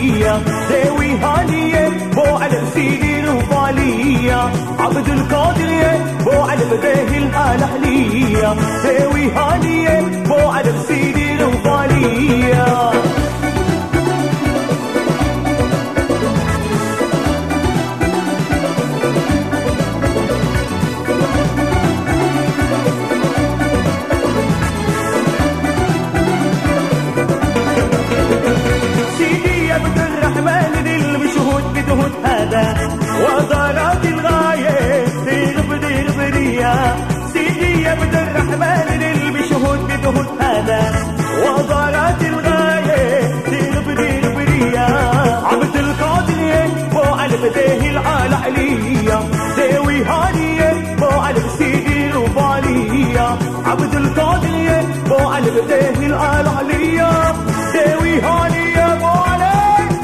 الأحلية ذوي هانية بو على سيدي الوفالية عبد القادر بو على بديه الأحلية ذوي هانية بو على سيدي الوفالية. وزارات الغاية تغب ريا سيدي يا عبد الرحمن للبشهود بدهود هذا وزارات الغاية تغب ريا عبد القادر بو على بديه الأحلية ذوي هانية بو على سيدي الوفالية عبد القادر بو على بديه الأحلية ذوي هانية بو على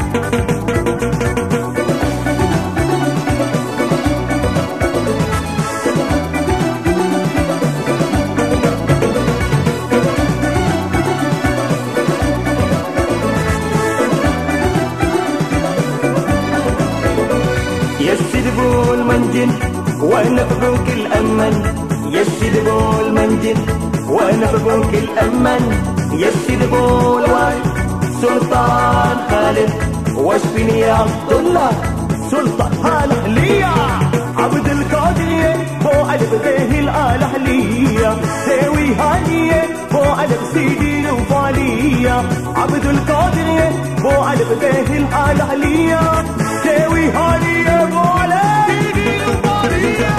يسدبوا المنجن ونفبوك الأمن يسدبوا المنجن ونفبوك الأمن يسدبوا الوالد سلطان خالد واشفني يا عبد الله سلطان الأحلية عبد القادر بو ألف ذيه الأحلية ذوي هانية بو ألف سيدي الوفالية عبد القادر بو ألف ذيه الأحلية ذوي هانية بو ألف سيدي الوفالية.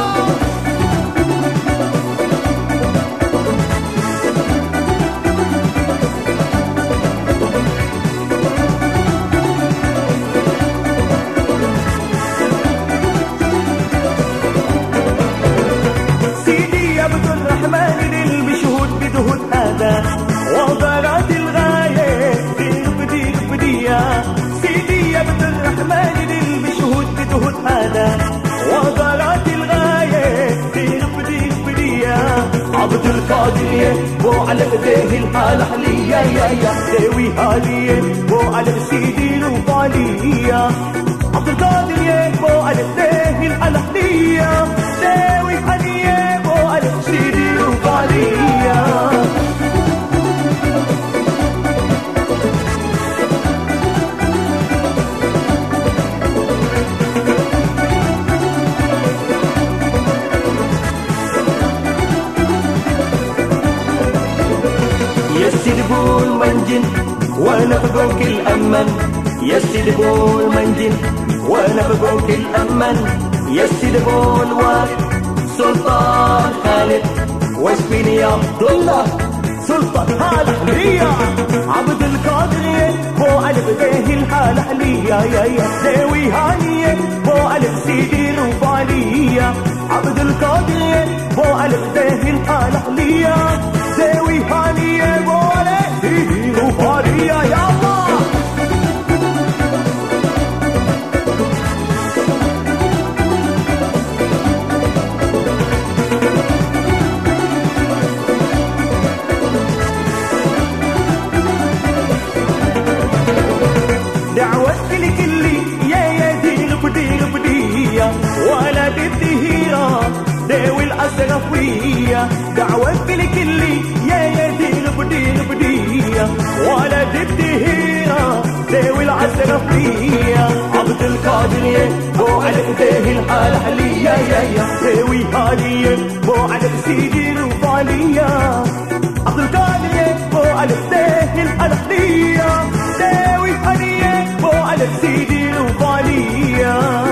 وزارات الغاية تغب ريا سيدي يا عبد الرحمن للبشهود بدهود هذا وزارات الغاية تغب ريا عبد القادر بو على بديه الأحلية يا ذوي هانية بو على سيدي الوفالية عبد القادر بو على بديه الأحلية ذوي هانية بو على سيدي الوفالية. يسدبوا المنجن ونفبوك الأمن يسدبوا المنجن ونفبوك الأمن يسدبوا الوالد سلطان خالد واشفني يا عبد الله سلطان الأحلية عبد القادر بو ألف ذيه الأحلية يا ذوي هانية بو ألف سيدي الوفالية عبد القادر بو ألف ذيه الأحلية ذوي هانية بو ألف سيدي الوفالية يا الله. دعوتك لكلي يا ديغ ولا بدهيرة ذوي الأشرفية دعوتك لكلي يا ديغ ولا بدهيرة ذوي الأشرفية عبد القادر بو على بديه الأحلية يا ذوي هانية بو على سيدي الوفالية عبد القادر بو على بديه الأحلية ذوي هانية بو على سيدي الوفالية.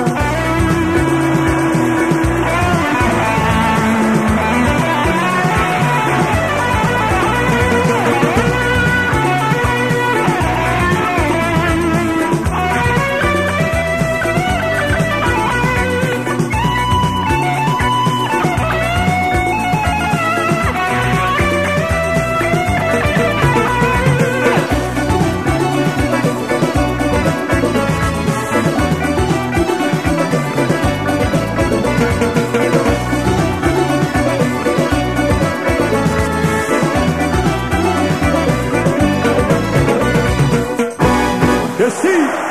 يا سيدي